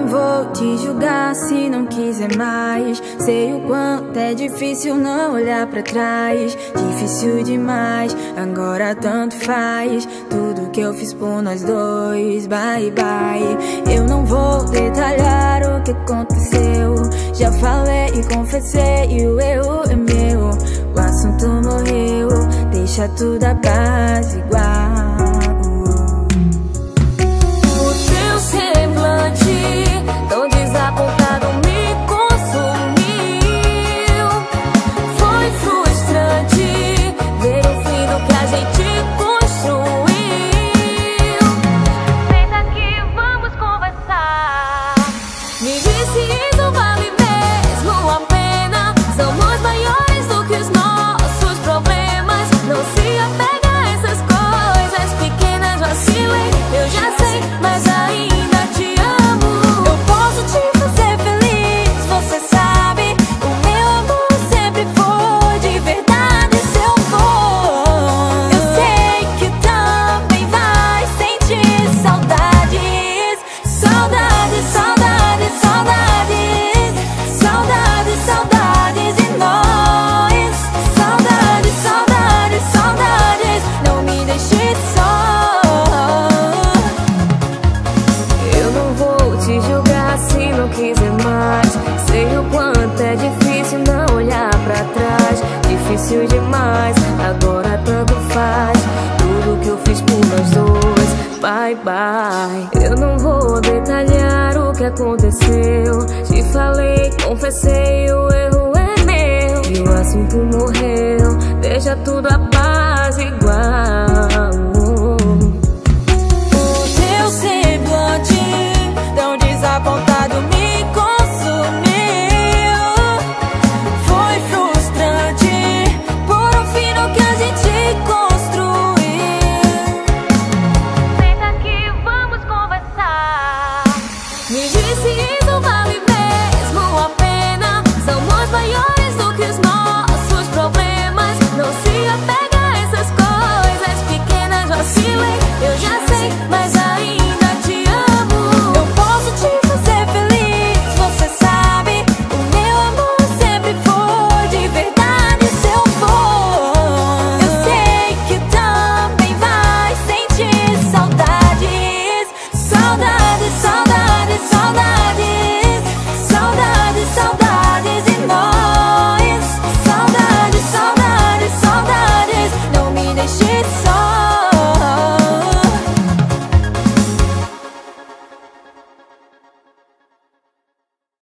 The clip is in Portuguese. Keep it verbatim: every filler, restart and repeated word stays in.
não vou te julgar se não quiser mais. Sei o quanto é difícil não olhar pra trás. Difícil demais, agora tanto faz. Tudo que eu fiz por nós dois, bye bye. Eu não vou detalhar o que aconteceu. Já falei e confessei e o erro é meu. O assunto morreu, deixa tudo a base igual. O teu semblante tão desapontado me consumiu. Foi frustrante ver o fim do que a gente construiu. Senta aqui, vamos conversar. Me diz se isso vale mesmo a pena. Somos maiores do que os nossos problemas. Não se apega a essas coisas pequenas, vacilei, eu já sei, mas ainda te amo. Eu posso te fazer feliz, você sabe. O meu amor sempre foi de verdade, seu for. Eu sei que também vai sentir saudades. Saudades, saudades, saudades. Saudades, saudades de nós. Saudades, saudades, saudades. Não me deixe só. Eu não vou te julgar se não quiser mais. Sei o quanto é difícil não olhar pra trás. Difícil demais, agora tanto faz. Tudo que eu fiz por nós dois, bye bye. Eu não vou detalhar o que aconteceu. Te falei, confessei, o erro é meu. E o assunto morreu, deixa tudo a paz igual. O teu semblante tão desapontado me consumiu. Foi frustrante por um fim no que a gente construiu. Senta aqui, vamos conversar. Me diz se isso vale mesmo.